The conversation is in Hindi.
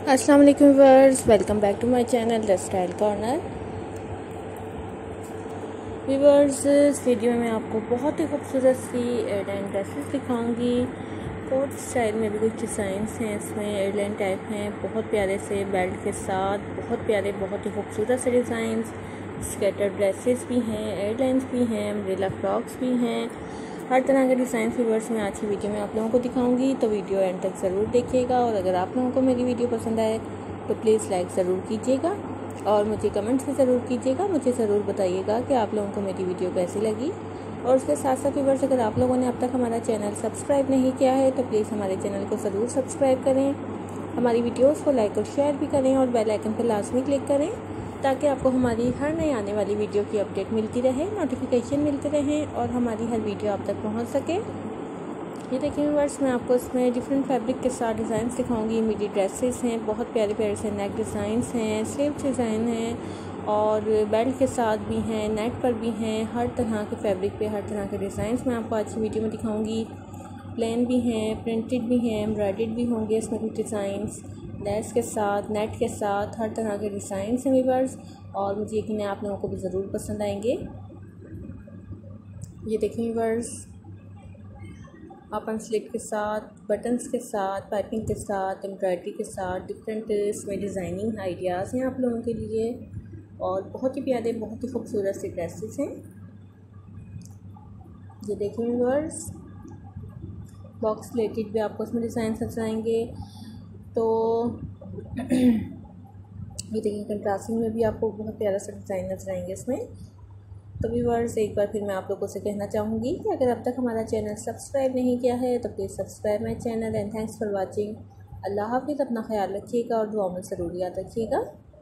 अस्सलाम वालेकुम viewers, welcome back to my channel the style corner. Viewers, इस वीडियो में आपको बहुत ही खूबसूरत सी एयरलाइन ड्रेसेस दिखाऊंगी। कोट स्टाइल में भी कुछ डिज़ाइंस हैं, इसमें एयरलाइन टाइप हैं, बहुत प्यारे से बेल्ट के साथ, बहुत प्यारे, बहुत ही खूबसूरत से डिज़ाइंस। स्केटर ड्रेसेस भी हैं, एयरलाइंस भी हैं, अम्ब्रेला फ्रॉक्स भी हैं, हर तरह के डिज़ाइन व्यूअर्स में आज की वीडियो में आप लोगों को दिखाऊंगी, तो वीडियो एंड तक ज़रूर देखिएगा। और अगर आप लोगों को मेरी वीडियो पसंद आए तो प्लीज़ लाइक ज़रूर कीजिएगा और मुझे कमेंट्स भी ज़रूर कीजिएगा। मुझे ज़रूर बताइएगा कि आप लोगों को मेरी वीडियो कैसी लगी। और उसके साथ साथ व्यूअर्स, अगर आप लोगों ने अब तक हमारा चैनल सब्सक्राइब नहीं किया है तो प्लीज़ हमारे चैनल को ज़रूर सब्सक्राइब करें, हमारी वीडियोज़ को लाइक और शेयर भी करें और बेल आइकन पर लाजमी क्लिक करें ताकि आपको हमारी हर नई आने वाली वीडियो की अपडेट मिलती रहे, नोटिफिकेशन मिलते रहें और हमारी हर वीडियो आप तक पहुंच सके। ये देखिए व्यूअर्स, मैं आपको इसमें डिफरेंट फैब्रिक के साथ डिज़ाइन दिखाऊंगी। मिडी ड्रेसेस हैं, बहुत प्यारे प्यारे से नेक डिज़ाइंस हैं, स्लीव डिज़ाइन हैं और बेल्ट के साथ भी हैं, नेट पर भी हैं। हर तरह के फैब्रिक पे हर तरह के डिज़ाइंस मैं आपको आज की वीडियो में दिखाऊँगी। प्लेन भी हैं, प्रिंटेड भी हैं, एम्ब्रॉयडर्ड भी होंगे इसमें कुछ डिज़ाइंस, लेस के साथ, नेट के साथ, हर तरह के डिज़ाइंस हैं व्यूअर्स। और मुझे यकीन है आप लोगों को भी ज़रूर पसंद आएंगे। ये देखें व्यूअर्स, ओपन स्लिट के साथ, बटन्स के साथ, पाइपिंग के साथ, एम्ब्रॉयडरी के साथ, डिफरेंट इसमें डिज़ाइनिंग आइडियाज़ हैं आप लोगों के लिए और बहुत ही प्यारे, बहुत ही खूबसूरत से ड्रेसेस हैं। ये देखें व्यूअर्स, बॉक्स रिलेटेड भी आपको इसमें डिज़ाइन नजर आएंगे। तो ये देखिए, कंट्रास्टिंग में भी आपको बहुत प्यारा सा डिज़ाइन नजर आएंगे इसमें। तो व्यूअर्स, एक बार फिर मैं आप लोगों से कहना चाहूँगी कि अगर अब तक हमारा चैनल सब्सक्राइब नहीं किया है तो please subscribe my channel and thanks for watching. अल्लाह हाफिज़, अपना ख्याल रखिएगा और दुआ में ज़रूर याद रखिएगा।